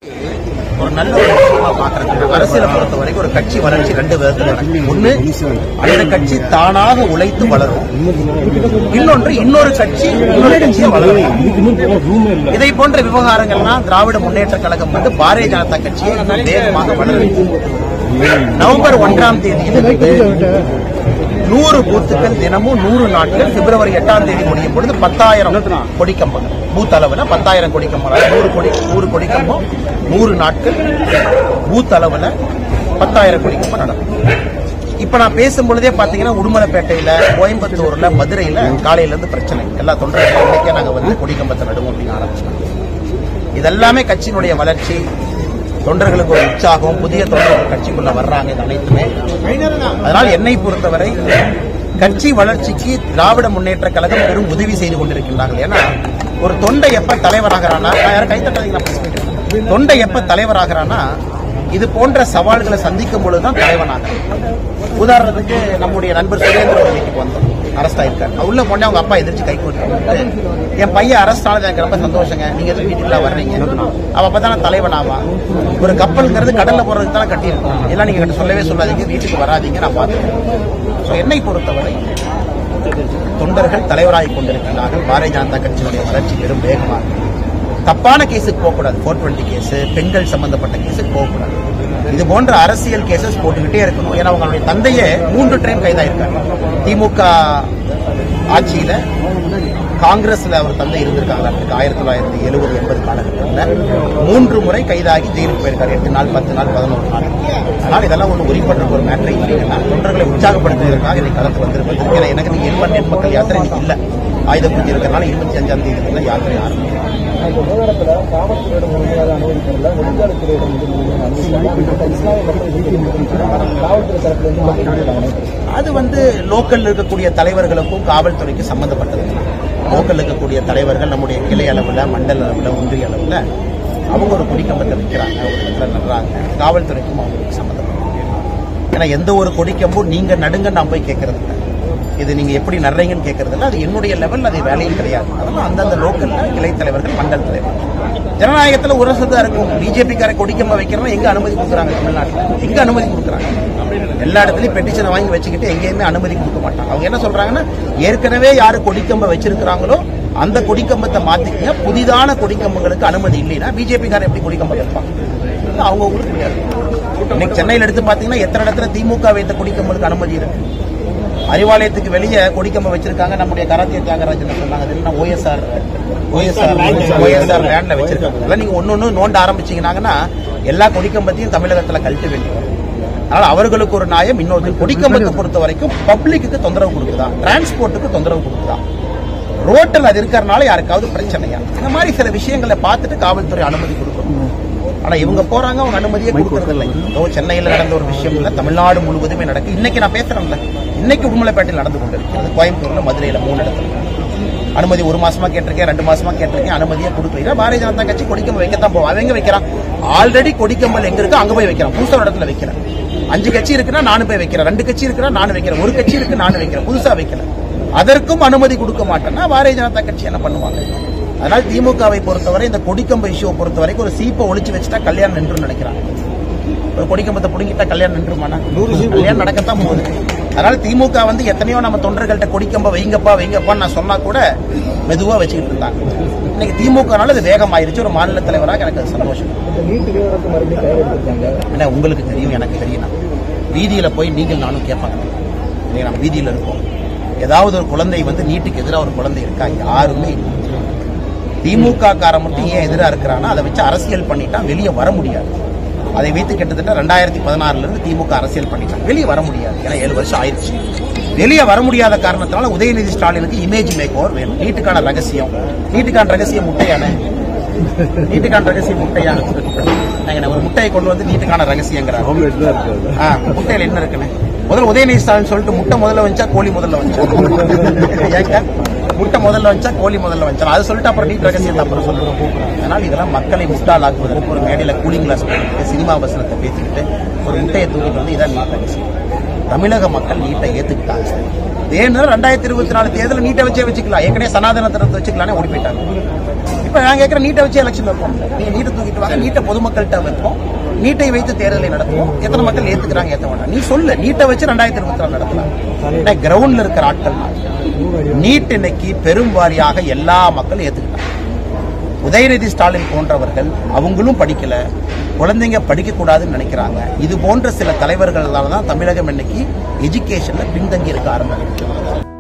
ஒரு நல்ல ஒரு விஷயமா பாக்குறது. அரசியலை பொறுத்த வரைக்கும் ஒரு கட்சி வளர்ச்சி ரெண்டு விதத்தில் நடக்கும். ஒண்ணு, அந்த கட்சி தானாக உழைத்து வளரும். இன்னொன்று, இன்னொரு கட்சி இன்னொரு கட்சியை வளரும். இதை போன்ற விவகாரங்கள்லாம் திராவிட முன்னேற்ற கழகம் வந்து பாரதிய ஜனதா கட்சியை வேகமாக வளரும். நவம்பர் 1ஆம் தேதி 100 பூத்துக்கள் தினமும் 100 நாட்கள் பிப்ரவரி 8ஆம் தேதி முடியும் பொழுது 10,000 கொடிக்கம்பம் பூத் அளவில் 10,000 கொடிக்கம்பம் 100 கொடிக்கம்பம் 100 நாட்கள் பூத் அளவில் 10,000 கொடிக்கம்பம் நடக்கும். இப்ப நான் பேசும்பொழுதே பாத்தீங்கன்னா உடுமலைப்பேட்டையில, கோயம்புத்தூர்ல, மதுரையில காலையில இருந்து பிரச்சனை. எல்லா தொண்டர்களும் இன்னைக்கே நாங்க வந்து கொடிக்கம்பத்தை நடுவோம் அப்படின்னு ஆரம்பிச்சோம். இதெல்லாமே கட்சியினுடைய வளர்ச்சி, தொண்டர்களுக்கு ஒரு உற்சாகம், புதிய தொண்டர்கள் கட்சிக்குள்ள வர்றாங்க. இது அனைத்துமே. அதனால் என்னை பொறுத்தவரை கட்சி வளர்ச்சிக்கு திராவிட முன்னேற்ற கழகம் பெரும் உதவி செய்து கொண்டிருக்கின்றார்கள். ஏன்னா ஒரு தொண்டை எப்ப தலைவராகிறானா, யாரும் கைத்தட்டாதீங்க, தொண்டை எப்ப தலைவராகிறானா இது போன்ற சவால்களை சந்திக்கும் பொழுதுதான் தலைவனாக. உதாரணத்துக்கு நம்முடைய நண்பர் சுரேந்திரன் வீட்டுக்கு வந்தோம், அரெஸ்ட் ஆயிருக்காரு. உள்ள போனே அவங்க அப்பா எதிர்த்து கை கொடுத்தாங்க. என் பையன் அரெஸ்ட் ஆனது எனக்கு ரொம்ப சந்தோஷங்க, நீங்க எதுவும் வீட்டுக்குலாம் வர்றீங்க, அவ அப்பதான் தலைவன் ஆவா. ஒரு கப்பல்ங்கிறது கடல்ல போறதுக்கு தான் கட்டியிருக்கோம். எல்லாம் நீங்க கிட்ட சொல்லவே சொல்லாதீங்க, வீட்டுக்கு வராதீங்க, நான் பார்த்துக்கிறேன். என்னை பொறுத்தவரை தொண்டர்கள் தலைவராகி கொண்டிருக்கிறார்கள். பாரதிய ஜனதா கட்சியினுடைய வளர்ச்சி பெரும் வேகமாக. தப்பான கேஸுக்கு போகக்கூடாது. 420 கேஸ், பெண்கள் சம்பந்தப்பட்ட கேஸுக்கு போகக்கூடாது. இது போன்ற அரசியல் கேசஸ் போட்டுக்கிட்டே இருக்கணும். ஏன்னா அவங்களுடைய தந்தையே 3 டைம் கைதாயிருக்காங்க. திமுக ஆட்சியில காங்கிரஸ்ல அவர் தந்தை இருந்திருக்காங்க. 1970-80 காலகட்டத்தில் 3 முறை கைதாகி ஜெயிலுக்கு போயிருக்காரு. 8 நாள், 10 நாள், 11 நாள். அதனால் இதெல்லாம் ஒன்று உரிப்பற்ற ஒரு மேட்டரை இல்லைங்கன்னா தொண்டர்களை உற்சாகப்படுத்துவதற்காக இன்னைக்கு களத்தில் வந்திருப்பது. ஏன்னா எனக்கு நீங்க எண்பன் மக்கள் யாத்திரை இன்னைக்கு இல்லை, ஆயுத பூஜை இருக்கிறதுனால 25ஆம் தேதி யாத்திரை ஆரம்பிக்கும். அது வந்து லோக்கல் இருக்கக்கூடிய தலைவர்களுக்கும் காவல்துறைக்கும் சம்பந்தப்பட்டது. லோக்கல் இருக்கக்கூடிய தலைவர்கள் நம்முடைய கிளை அளவில், மண்டல அளவில், ஒன்றிய அளவில் அவங்க ஒரு கொடிக்கம்பத்தை வைக்கிறாங்க, ஒரு இடத்துல நடுறாங்க. காவல்துறைக்கும் அவங்களுக்கு சம்பந்தப்பட்டது. ஏன்னா எந்த ஒரு கொடிக்கம்பும் நீங்க நடுங்க நான் போய் கேட்கறது இல்லை, இது நீங்க எப்படி நடுறீங்கன்னு கேட்கறது இல்லை. அது என்னுடைய லெவல், அது வேலையும் கிடையாது. அதனால அந்தந்த லோக்கல்ல கிளை தலைவர்கள், மண்டல தலைவர்கள். ஜனநாயகத்தில் ஒரு வருஷத்தா இருக்கும். பிஜேபிக்கார கொடிக்கம்ப வைக்கிறவங்க எங்க அனுமதி கொடுக்குறாங்க? தமிழ்நாட்டில் எங்க அனுமதி கொடுக்குறாங்க? எல்லா இடத்துலயும் பெட்டிஷனை வாங்கி வச்சுக்கிட்டு எங்கேயுமே அனுமதி கொடுக்க மாட்டாங்க. அவங்க என்ன சொல்றாங்கன்னா, ஏற்கனவே யாரு கொடிக்கம்ப வச்சிருக்கிறாங்களோ அந்த கொடிக்கம்பத்தை மாத்திக்கங்க, புதிதான கொடிக்கம்பங்களுக்கு அனுமதி இல்லைன்னா பிஜேபிக்காரர் எப்படி கொடிக்கம்பம் வைப்பாங்க? அவங்க உங்களுக்கு முடியாது. இன்னைக்கு சென்னையில் எடுத்து பாத்தீங்கன்னா எத்தனை இடத்துல திமுக வைத்த கொடிக்கம்பலுக்கு அனுமதி இருக்கு. அறிவாலயத்துக்கு வெளியே கொடிக்கம்பம் வச்சிருக்காங்க. நம்முடைய கராத்தே தியாகராஜன் சொன்னாங்க, OSR லேண்ட்ல வச்சிருக்காங்க. அதெல்லாம் நீங்க ஒன்னொன்னு நோண்ட ஆரம்பிச்சீங்கன்னா எல்லா கொடிக்கம்பத்தையும் தமிழகத்துல கழட்ட வேண்டிய. அதனால அவர்களுக்கு ஒரு நியாயம். இன்னொரு கொடிக்கம்பத்தை பொறுத்த வரைக்கும் பப்ளிக்கு தொந்தரவு கொடுக்குதா, டிரான்ஸ்போர்ட்டுக்கு தொந்தரவு கொடுக்குதா, ரோட்டில் அது இருக்கிறதுனால யாருக்காவது பிரச்சனையா, இந்த மாதிரி சில விஷயங்களை பார்த்துட்டு காவல்துறை அனுமதி கொடுக்கணும். ஆனா இவங்க போறாங்க, அவங்க அனுமதியே கொடுக்கறது இல்லை. சென்னையில் நடந்த ஒரு விஷயம் இல்ல, தமிழ்நாடு முழுவதுமே நடக்கு. இன்னைக்கு நான் பேசுறேன்ல, இன்னைக்கு உடுமலைப்பேட்டையில் நடந்து கொண்டிருக்கிறது. கோயம்புத்தூர்ல, மதுரையில 3 இடத்துல அனுமதி 1 மாசமா கேட்டிருக்கேன், 2 மாசமா கேட்டிருக்கேன், அனுமதியே கொடுக்கல. பாரதிய ஜனதா கட்சி கொடிக்கம்பம் வைக்கத்தான் போவோம். அவங்க வைக்கிறான். ஆல்ரெடி கொடிக்கம்பல் எங்க இருக்கு அங்க போய் வைக்கிறான். புதுசா இடத்துல வைக்கிறேன். 5 கட்சி இருக்குன்னா நானும் போய் வைக்கிறேன், 2 கட்சி இருக்குன்னா நானும் வைக்கிறேன், 1 கட்சி இருக்கு நானும் வைக்கிறேன், புதுசா வைக்கிறேன். அதற்கும் அனுமதி கொடுக்க மாட்டேன்னா பாரதிய ஜனதா கட்சி என்ன பண்ணுவாங்க? அதனால திமுகவை பொறுத்தவரை இந்த கொடிக்கம்ப இஷ்யூவை பொறுத்தவரைக்கும் ஒரு சீப்பை ஒழிச்சு வச்சுட்டா கல்யாணம் நின்று நினைக்கிறாங்க. ஒரு கொடிக்கம்பத்தை புடுங்கிட்டா கல்யாணம் நின்றுமானா? கல்யாணம் நடக்கத்தான் போகுது. அதனால திமுக வந்து எத்தனையோ நம்ம தொண்டர்கள்ட்ட கொடிக்கம்ப வைங்கப்பான்னு நான் சொன்னா கூட மெதுவா வச்சுக்கிட்டு இருந்தாங்க. இன்னைக்கு திமுகனால அது வேகமாயிருச்சு. ஒரு மாநில தலைவராக எனக்கு அது சந்தோஷம். ஏன்னா உங்களுக்கு தெரியும், எனக்கு தெரியும். வீதியில போய் நீங்கள் நானும் கேட்பாங்க. நம்ம வீதியில இருக்கோம், ஏதாவது ஒரு குழந்தை வந்து நீட்டுக்கு எதிராக ஒரு குழந்தை இருக்கா? யாருமே இல்லை. திமுக கார மட்டும் ஏன் எதிராக இருக்கிறான்னா அதை வச்சு அரசியல் பண்ணிட்டா வெளியே வர முடியாது. அதை வைத்து கிட்டத்தட்ட 2016 இருந்து திமுக அரசியல் பண்ணிட்டாங்க. வெளியே வர முடியாது. ஏன்னா 7 வருஷம் ஆயிடுச்சு. வெளியே வர முடியாத காரணத்தினால உதயநிதி ஸ்டாலினுக்கு இமேஜ் மேக் ஓவர் வேணும். நீட்டுக்கான ரகசியம் முட்டையான ஒரு முட்டையை கொண்டு வந்து நீட்டுக்கான ரகசியங்கிறாங்க. முட்டையில என்ன இருக்குன்னு முதல்ல உதயநிதி ஸ்டாலின் சொல்லிட்டு, முட்டை முதல்ல வச்சா கோழி முதல்ல வச்சா, முட்டை முதல்ல வச்சா கோழி முதல்ல வச்சா, அது சொல்லிட்டு அப்புறம் நீட் ரகசியத்தை அப்புறம் சொல்லுவோம். அதனால இதெல்லாம் மக்களை முட்டாளாக்குவதற்கு ஒரு மேடையில கூலிங் கிளாஸ் போட்டு சினிமா வசனத்தை பேசிக்கிட்டு ஒரு முட்டையை தூக்கிட்டு வந்து இதான் நீட் ரகசியம். தமிழக மக்கள் நீட்டை ஏத்துக்கிட்டாங்க. ஏன்னா 2024 தேர்தல் நீட்டை வச்சே வச்சுக்கலாம், ஏற்கனவே சனாதன தரத்தை வச்சுக்கலானே ஓடி போயிட்டாங்க. இப்ப நான் கேட்கிறேன், நீட்டை வச்சு எலெக்ஷன் வைப்போம். நீங்க நீட்டை தூக்கிட்டு வாங்க, நீட்டை பொதுமக்கள்கிட்ட வைப்போம், நீட்டை வைத்து தேர்தலை நடத்துவோம். எத்தனை மக்கள் ஏத்துக்கிறாங்க, ஏத்த மாட்டாங்க நீ சொல்லு. நீட்டை வச்சு 2024 நடத்தலாம். கிரவுண்ட்ல இருக்கிற ஆட்கள் நீட் இன்னைக்கு பெரும்வாரியாக எல்லா மக்களும் ஏத்துக்கிட்டாங்க. உதயநிதி ஸ்டாலின் போன்றவர்கள் அவங்களும் படிக்கல, குழந்தைங்க படிக்க கூடாதுன்னு நினைக்கிறாங்க. இது போன்ற சில தலைவர்களால தான் தமிழகம் இன்னைக்கு எஜுகேஷன்ல பின்தங்கி இருக்க ஆரம்பிக்கிறது.